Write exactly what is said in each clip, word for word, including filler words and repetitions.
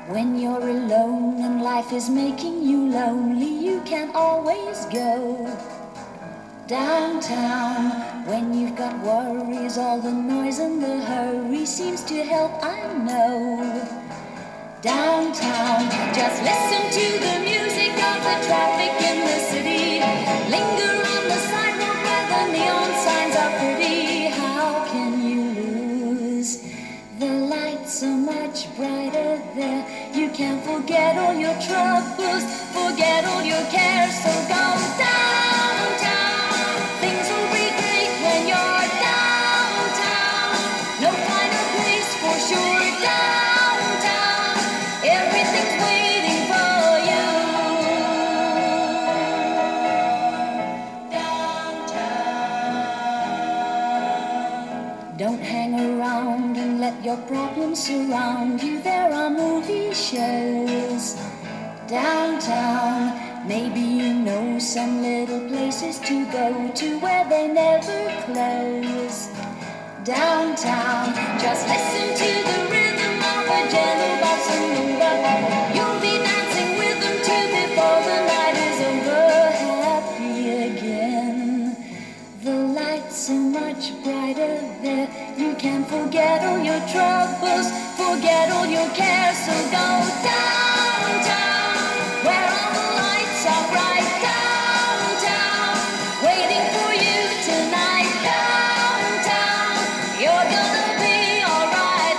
When you're alone and life is making you lonely, you can always go downtown. When you've got worries, all the noise and the hurry seems to help, I know. Downtown, just listen to the music of the traffic in the city. Linger on the sidewalk where the neon signs are pretty. How can you lose? The lights are much brighter there. You can forget all your troubles, forget all your cares. So go downtown. Things will be great when you're downtown. No finer place for sure. Downtown, everything's waiting for you. Downtown. Don't hang around and let your problems surround you. There are movie shows downtown. Maybe you know some little places to go to where they never close. Downtown, just listen to the rhythm of a gentle bossa nova. You'll be dancing with them too before the night is over. Happy again. The lights are much brighter there. You can forget all your troubles, forget all your cares. So go downtown, where all the lights are bright. Downtown, waiting for you tonight. Downtown, you're gonna be alright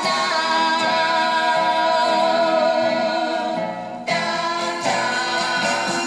now. Downtown,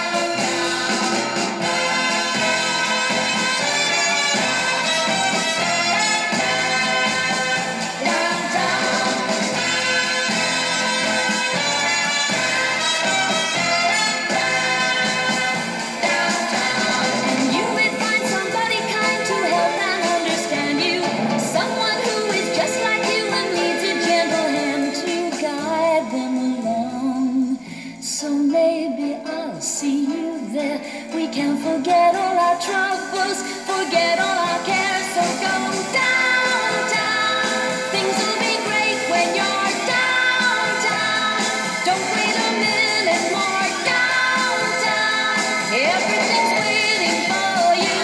we can forget all our troubles, forget all our cares. So go downtown. Things will be great when you're downtown. Don't wait a minute more. Downtown, everything's waiting for you.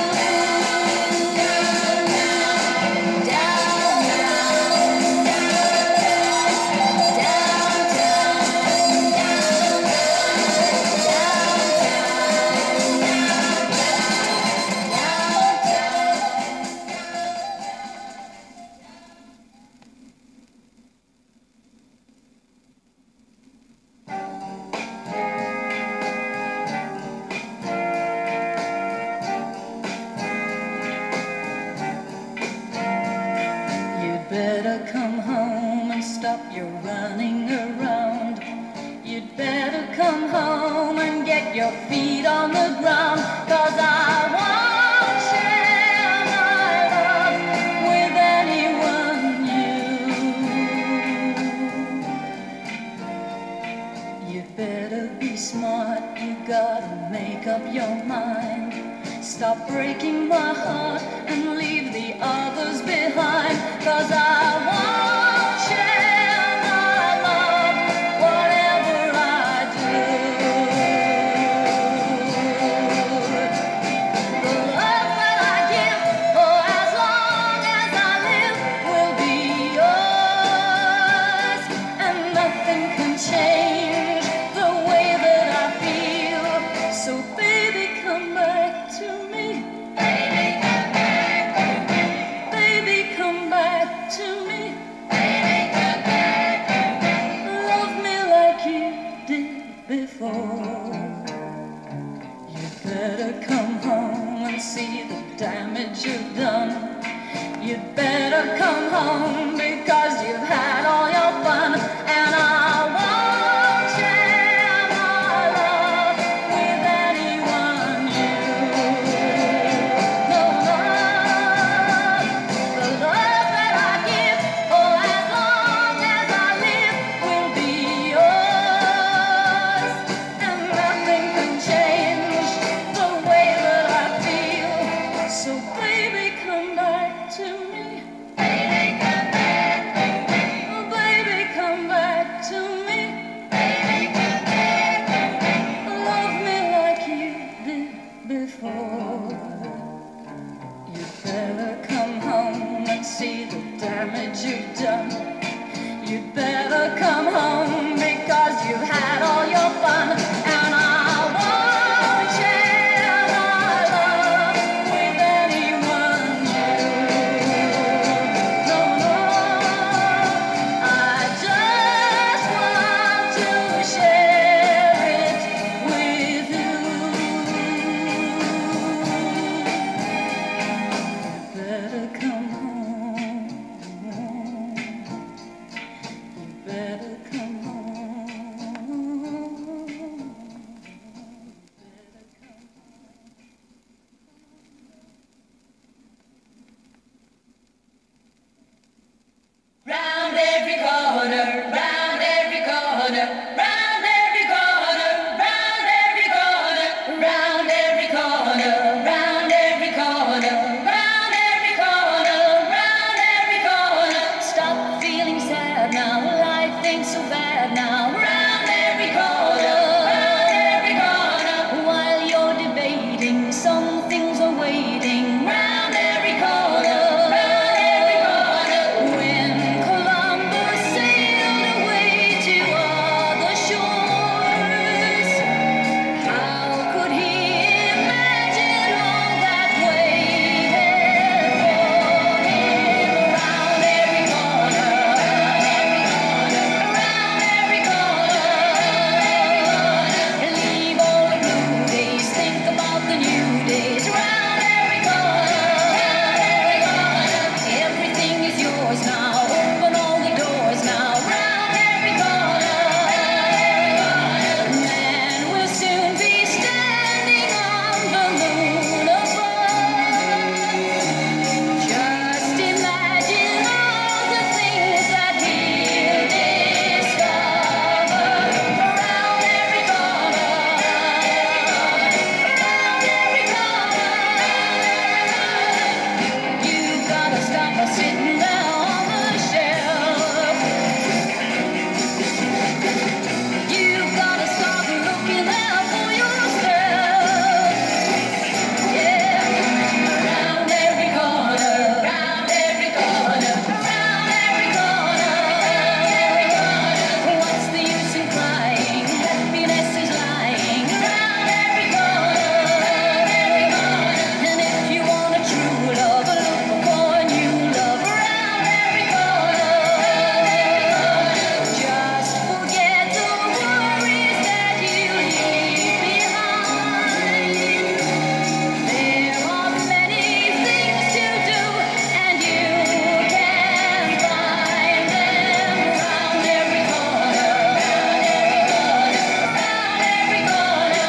Better come home and stop your running around. You'd better come home and get your feet on the ground. 'Cause I won't share my love with anyone new. You'd better be smart, you gotta make up your mind. Stop breaking my heart and leave the others behind. 'Cause I won't share my love, whatever I do. The love that I give, for as long as I live, will be yours. And nothing can change the way that I feel. So baby, come back to me. Baby, come back to me. Love me like you did before. You better come home and see the damage you've done. You'd better come home because you've had all your fun. And I won't share my love with anyone new. No, no. The love that I give, for as long as I live, will be yours. And nothing can change the way that I feel. So baby, come back to me. Baby, come back. share it with you. You better come home. You better come home. Round every corner, round every corner, round every corner, round every corner, round every corner, round every corner, round every corner, round every corner. Stop feeling sad now, life ain't so bad now. Round every corner, round every corner. While you're debating, some things are waiting. Round every corner, round every corner. When Columbus sailed away to other shores, how could he imagine all that waited for him? Around every corner, around every corner, and leave all the blue days, think about the new days. Around every corner, everything is yours now, open all the doors now. Around every corner, man will soon be standing on the moon above. Just imagine all the things that he'll discover. Around every corner, around every corner. You've gotta stop us sitting there on the shelf. You've gotta start looking out for yourself. Yeah, around every corner, around every corner, around every corner, every corner. What's the use in crying? Happiness is lying. Around every corner, every corner. And if you want a true love, look for a new love. Around every corner, just forget the worries that you leave behind. There are many things to do, and you can find them around every corner, around every corner,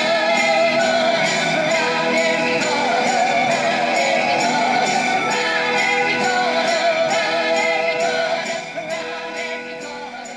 around every corner, around every corner, around every corner.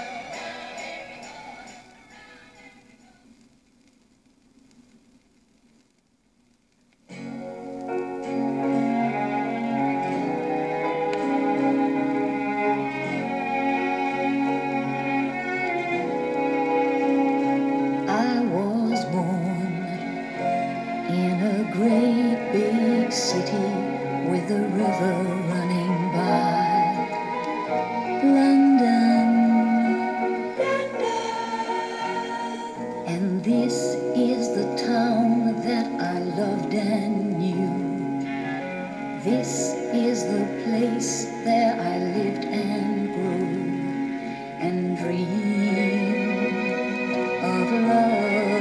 I was born in a great big city with a river running by. London, and this is the town that I loved and knew. This is the place there I lived and grew and dreamed of love.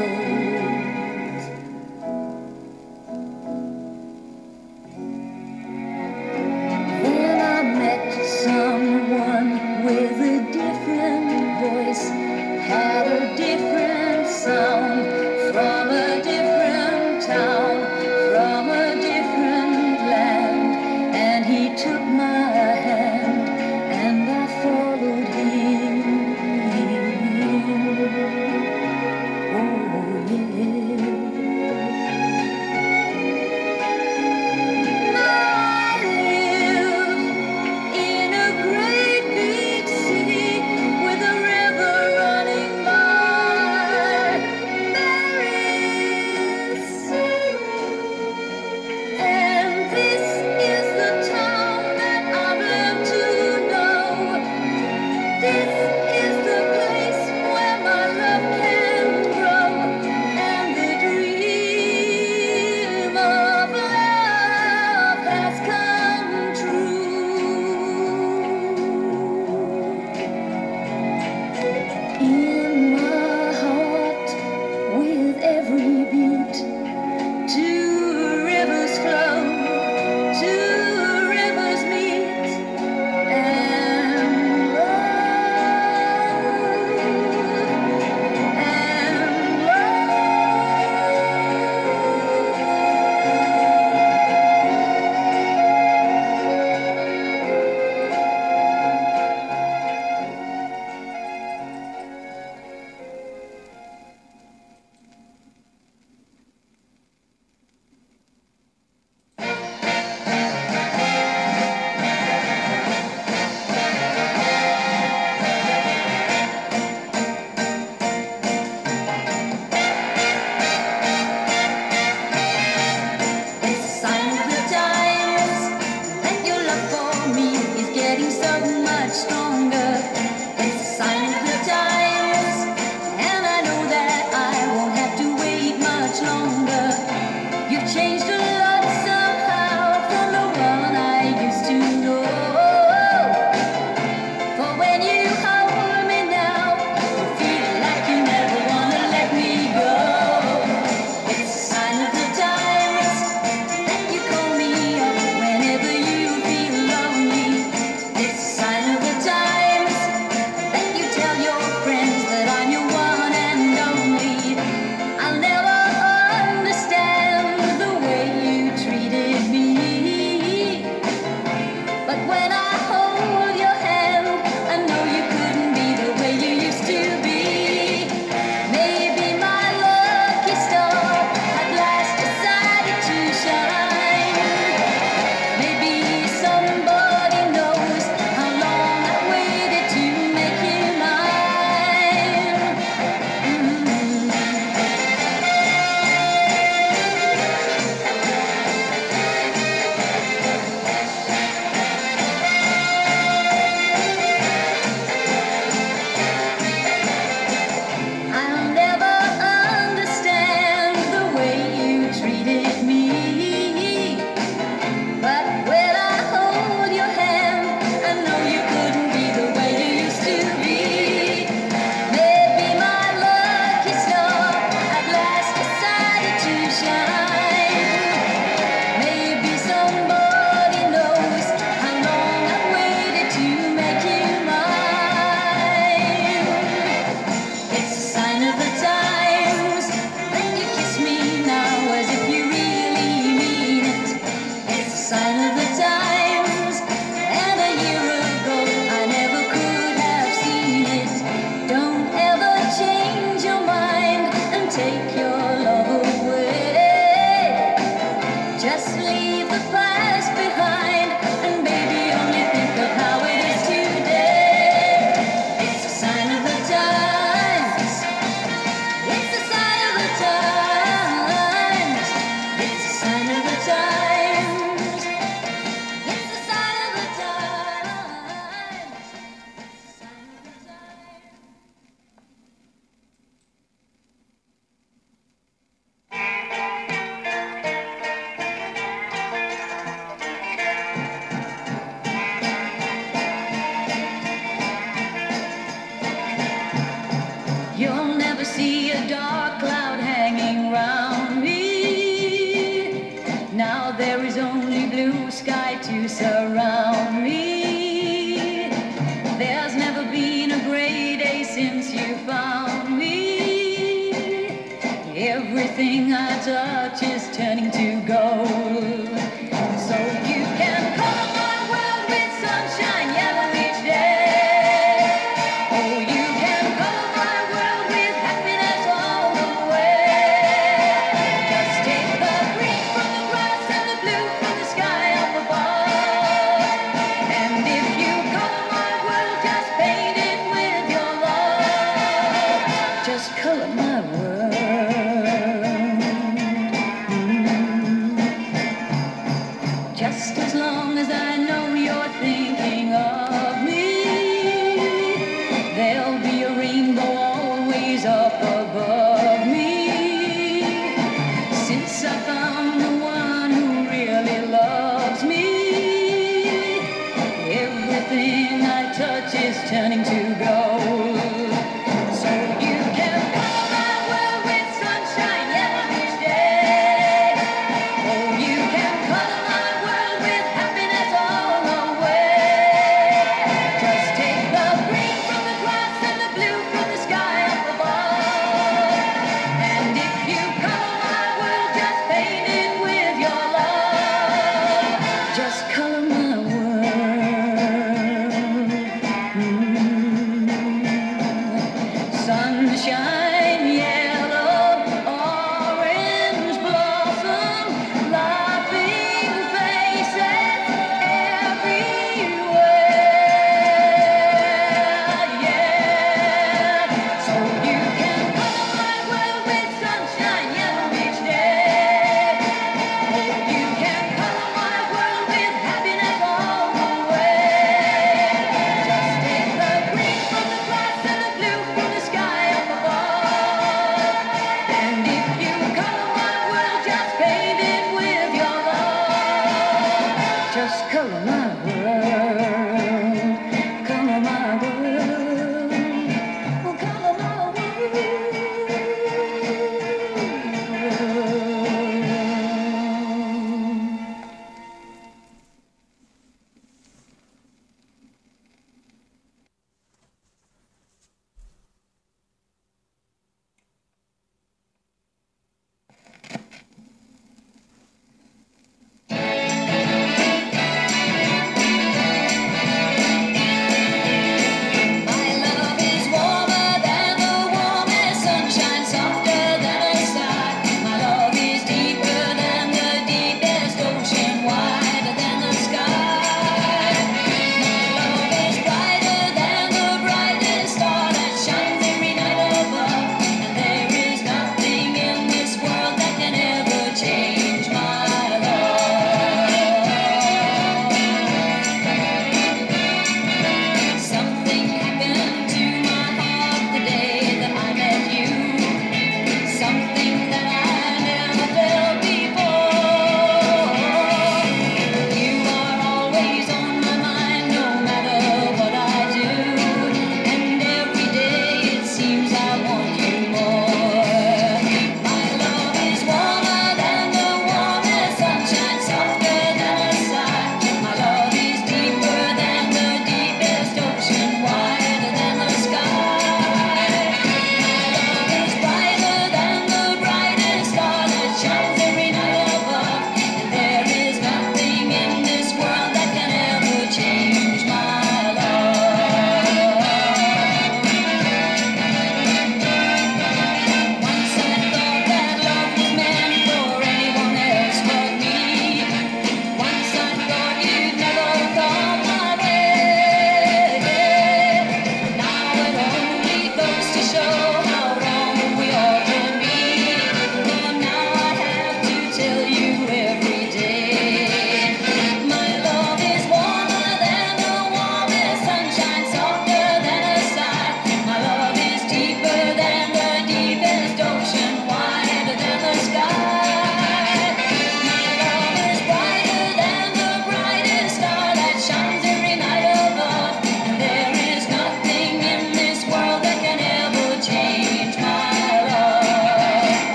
Then I met someone with a different voice, had a different sound, from a different town, from a different land, and he took my hand and I followed him. Oh yeah. Now I live in a great big city with a river running by. Everything I touch is turning to gold. So you can color my world with sunshine yellow each day. Oh, you can color my world with happiness all the way. Just take the green from the grass and the blue from the sky up above. And if you color my world, just paint it with your love. Just color my world. Just as long as I know you're thinking of me, there'll be a rainbow always up above me. Since I found the one who really loves me, everything I touch is turning to gold. So you can color my world with sunshine yellow each day. Oh, you can color my sunshine, yellow, orange blossom, laughing faces everywhere, yeah. So you can color my world with sunshine yellow each day. Oh, you can color my world with happiness all the way. Just take the green from the grass and the blue from the sky up above.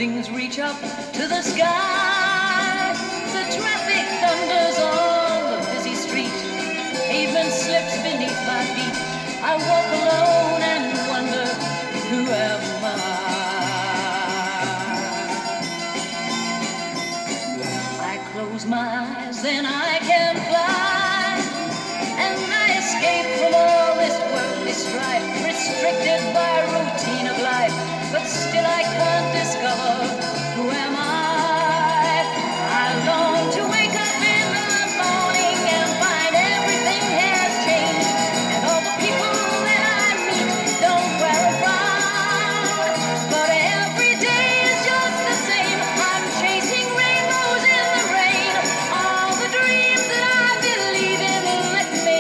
buildings reach up to the sky. The traffic thunders on the busy street. Pavement slips beneath my feet. I walk alone and wonder, who am I? I close my eyes, then I can fly, and I escape from all this worldly strife, restricted by routine of life, but still I can't discover, who am I? I long to wake up in the morning and find everything has changed, and all the people that I meet don't wear a frown, but every day is just the same. I'm chasing rainbows in the rain. All the dreams that I believe in let me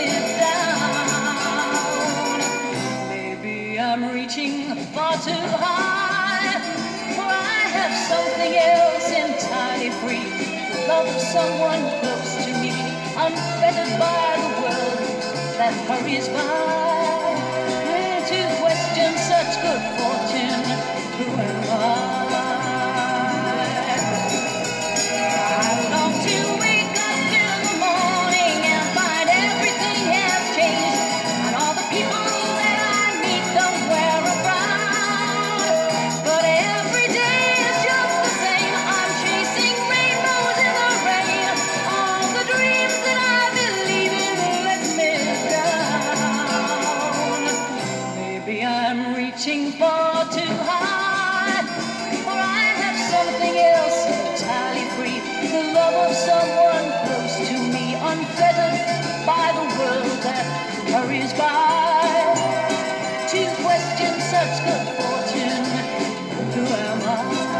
down. Maybe I'm reaching far too high, for I have something else entirely free. The love of someone close to me, unfettered by the world that hurries by. And to question such good fortune, who am I? I long to wake up in the morning and find everything has changed, and all the people that I meet don't wear a frown, but every day is just the same. I'm chasing rainbows in the rain. All the dreams that I believe in let me down. Maybe I'm reaching far too high, for I have something else entirely free. The love of someone close to me, unfettered by the world that hurries by. To question such good fortune, who am I?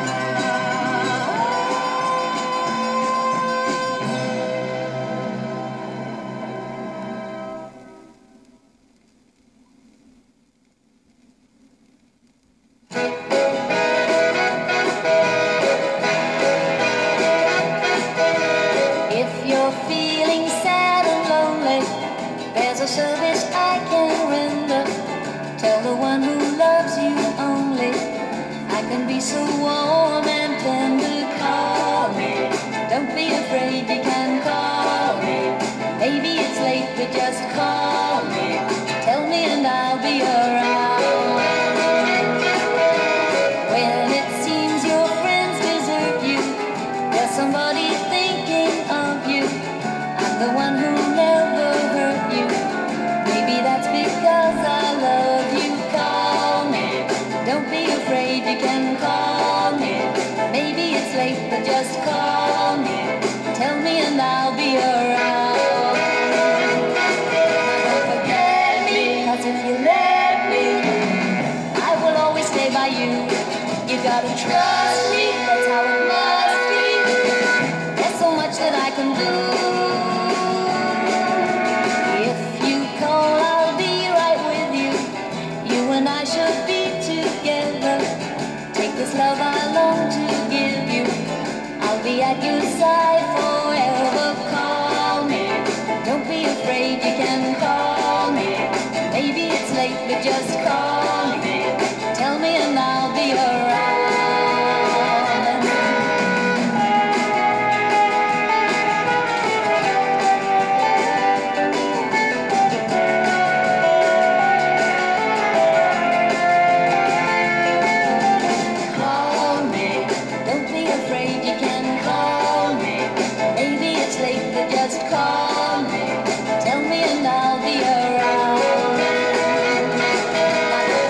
If you're feeling sad and lonely, there's a service I can render. Tell the one who loves you only, I can be so warm and tender. Call me, don't be afraid, you can call me. Maybe it's late, but just call me. Tell me and I'll be around. When it seems your friends desert you, there's somebody thinking of you. I'm the one who never hurt you. Maybe that's because I love you. Call me, don't be afraid, you can call me. Maybe it's late, but just call me. Tell me and I'll be around. Now don't forget me, 'cause if you let me, I will always stay by you. You gotta trust me, that's how it must be. There's so much that I can do. If you call, I'll be right with you. You and I should be together. Take this love I long to give you. I'll be at your side forever. Call me, don't be afraid, you can call me. Maybe it's late, but just call me. Tell me and I'll be around. Call me, don't be afraid, you can call me. Maybe it's late, but just call me. Tell me and I'll be around. Now don't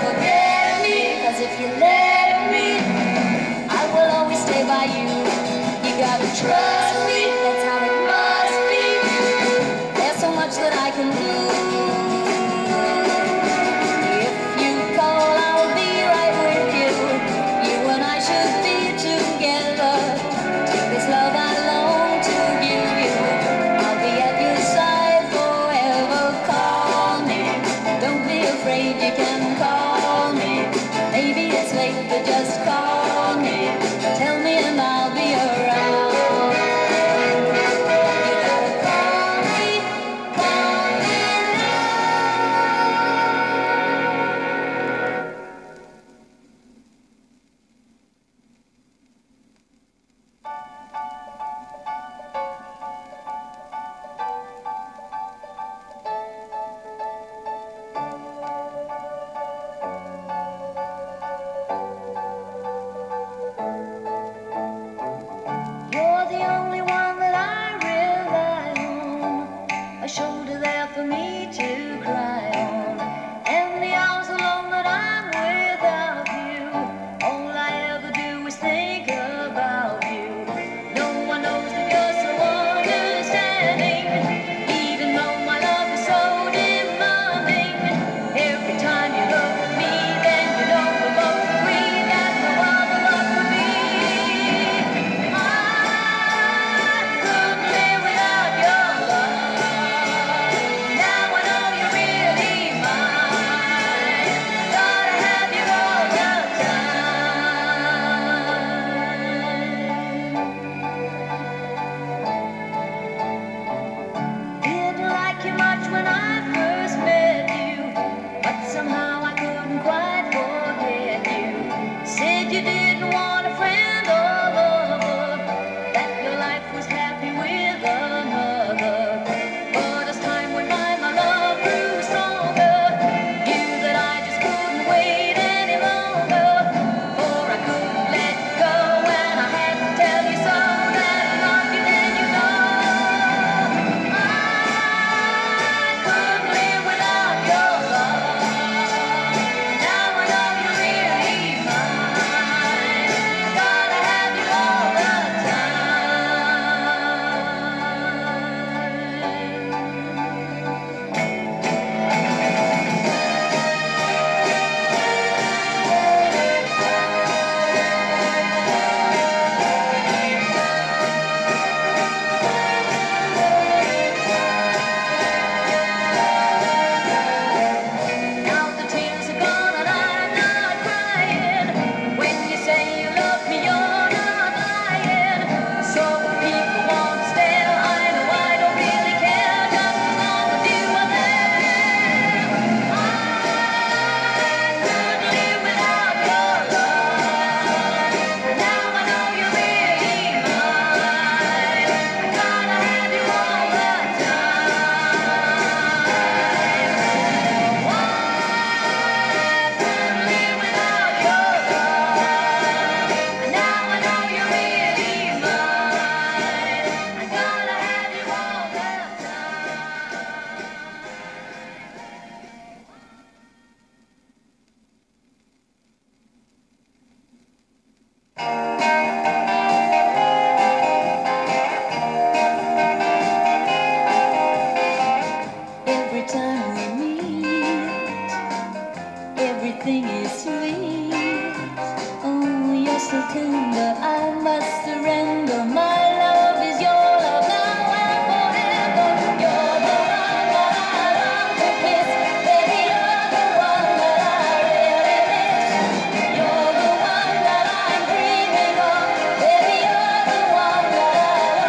everything is sweet. Oh, you're so tender, I must surrender. My love is your love now and forever. You're the one that I long to kiss. Baby, you're the one that I really miss. You're the one that I'm dreaming of. Baby, you're the one that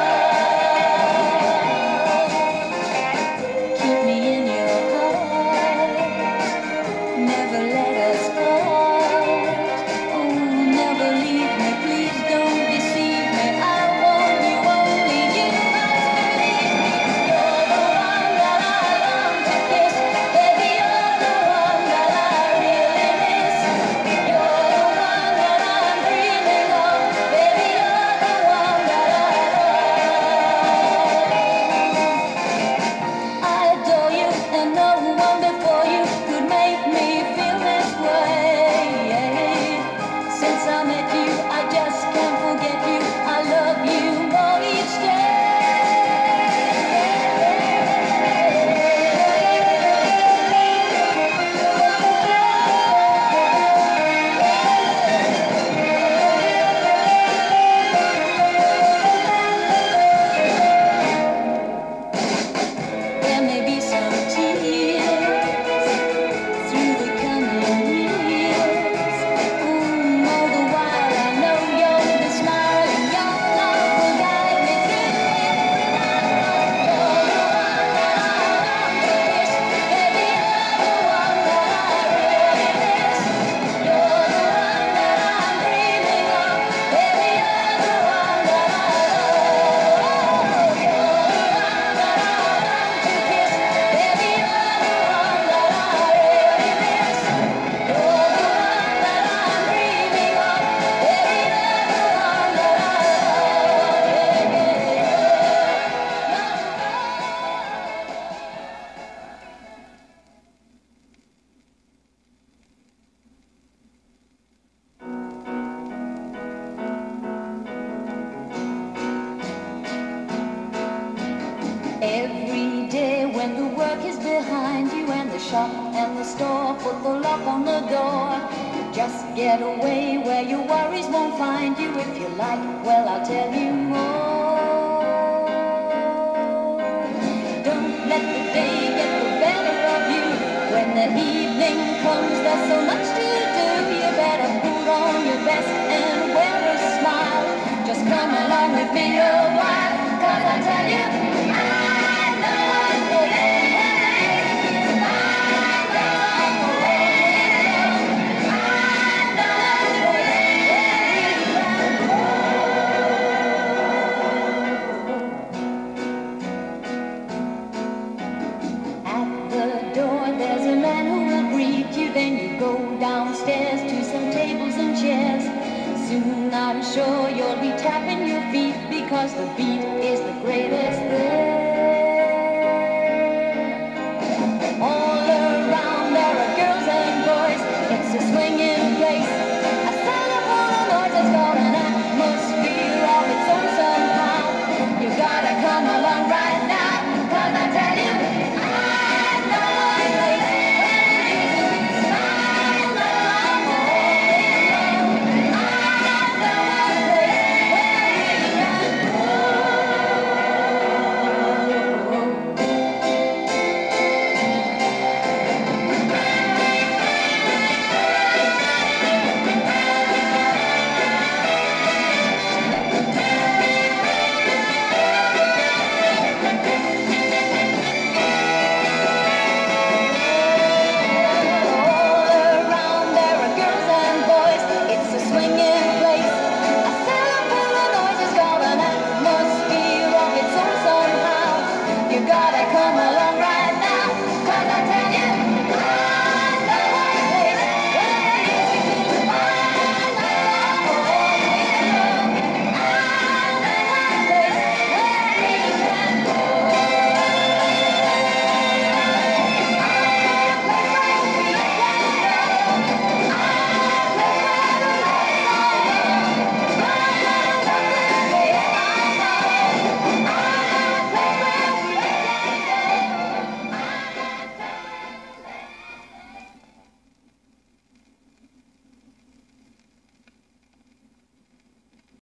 I love. Keep me in your heart. Never let us part. Oh, never leave me. Please don't deceive me. I want you, only you must believe me. You're the one that I long to kiss. Baby, you're the one that I really miss. You're the one that I'm dreaming of. Baby, you're the one that I love. I adore you, and no one before you could make me feel this way. Since I met you, I just can't forget you. I love you more each There may be some tears through the coming years. Mm, all the while I know you'll be smiling. Your love will guide me through every night. You're the one that I long to kiss. Baby, you're the one that I really miss. You're the one that I'm dreaming of. Baby, you're the one that I love. You're the one that I long to kiss. Baby, you're the one that I really miss. You're the one that I'm dreaming of. Baby, you're the one that I Every day when the work is behind you and the shop and the store put the lock on the door, just get away where your worries won't find you. If you like, well, I'll tell you more. Don't let the day get the better of you. When the evening comes, there's so much to do. You better put on your best and wear a smile. Just come along with me a while, 'cause I tell you, then you go downstairs to some tables and chairs. Soon I'm sure you'll be tapping your feet, because the beat is the greatest there.